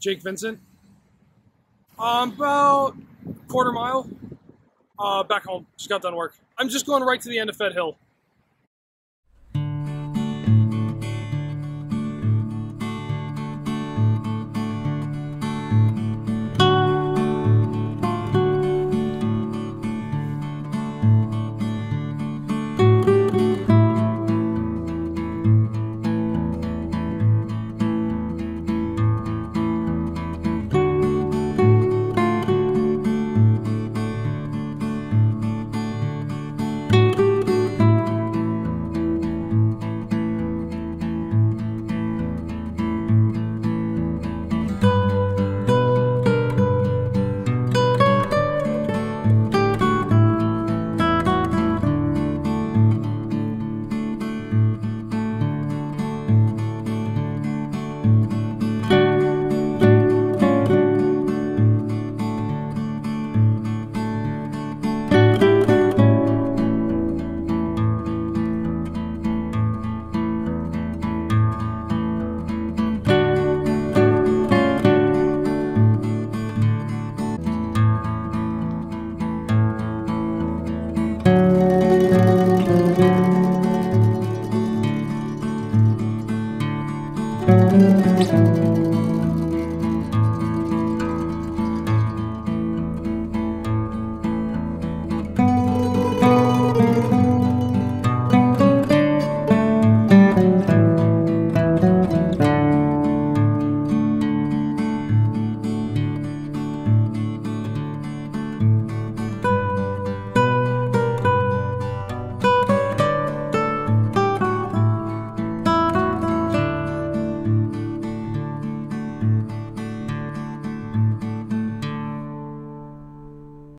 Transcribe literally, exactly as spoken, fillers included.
Jake Vincent. Um, about quarter mile. Uh, back home. Just got done work. I'm just going right to the end of Fed Hill. Thank you.